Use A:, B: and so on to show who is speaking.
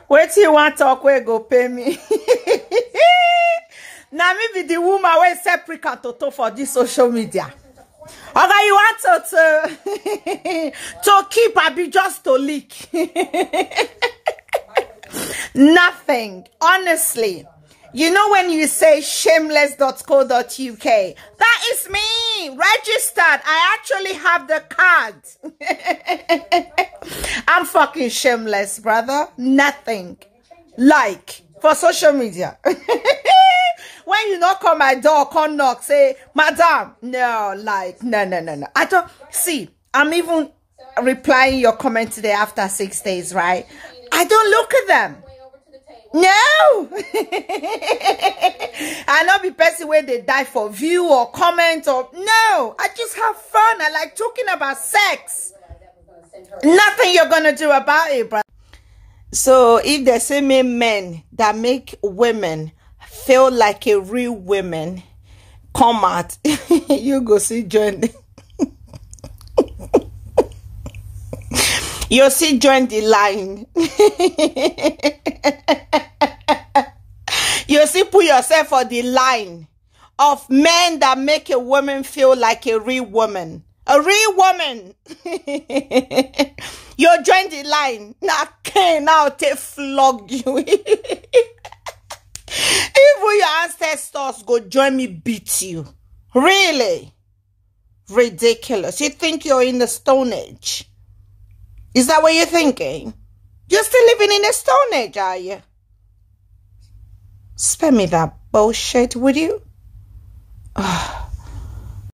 A: Wait till you want to talk, where go pay me. Now me be the woman where separate toto for this social media. Okay, you want to keep I be just to leak. Nothing. Honestly. You know when you say shameless.co.uk, that is me, registered. I actually have the card. I'm fucking shameless, brother. Nothing. Like, for social media. When you knock on my door, come knock, say, madam, no, like, no. I don't, see, I'm even replying your comment today after 6 days, right? I don't look at them. No. I not be person where they die for view or comment or no. I just have fun. I like talking about sex. Nothing you're gonna do about it, brother. So if there's so many men that make women feel like a real woman, come out. You go see join. You see join the line. You see put yourself on the line of men that make a woman feel like a real woman. A real woman. You join the line. Now they flog you. Even your ancestors go join me beat you. Really? Ridiculous. You think you're in the Stone Age? Is that what you're thinking? You're still living in the Stone Age, are you? Spare me that bullshit, would you?